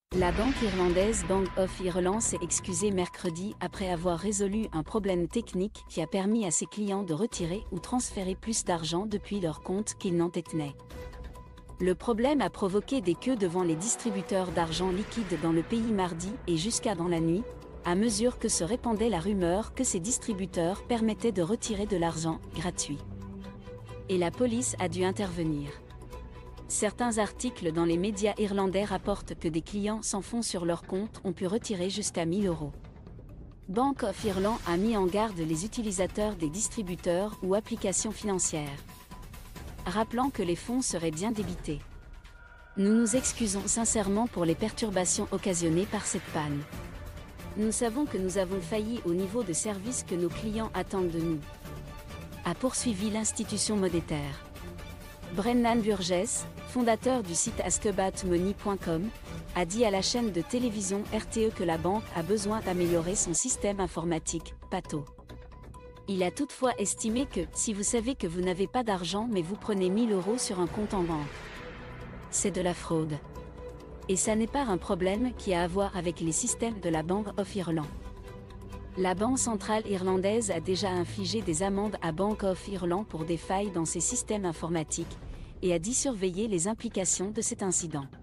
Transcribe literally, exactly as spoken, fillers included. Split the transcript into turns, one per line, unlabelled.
La banque irlandaise Bank of Ireland s'est excusée mercredi après avoir résolu un problème technique qui a permis à ses clients de retirer ou transférer plus d'argent depuis leur compte qu'ils n'en détenaient. Le problème a provoqué des queues devant les distributeurs d'argent liquide dans le pays mardi et jusqu'à dans la nuit, à mesure que se répandait la rumeur que ces distributeurs permettaient de retirer de l'argent gratuit. Et la police a dû intervenir. Certains articles dans les médias irlandais rapportent que des clients sans fonds sur leur compte ont pu retirer jusqu'à mille euros. Bank of Ireland a mis en garde les utilisateurs des distributeurs ou applications financières, rappelant que les fonds seraient bien débités. Nous nous excusons sincèrement pour les perturbations occasionnées par cette panne. Nous savons que nous avons failli au niveau de service que nos clients attendent de nous, a poursuivi l'institution monétaire. Brennan Burgess, fondateur du site ask about money point com, a dit à la chaîne de télévision R T E que la banque a besoin d'améliorer son système informatique, P A T O. Il a toutefois estimé que, si vous savez que vous n'avez pas d'argent mais vous prenez mille euros sur un compte en banque, c'est de la fraude. Et ça n'est pas un problème qui a à voir avec les systèmes de la Bank of Ireland. La Banque centrale irlandaise a déjà infligé des amendes à Bank of Ireland pour des failles dans ses systèmes informatiques, et a dit surveiller les implications de cet incident.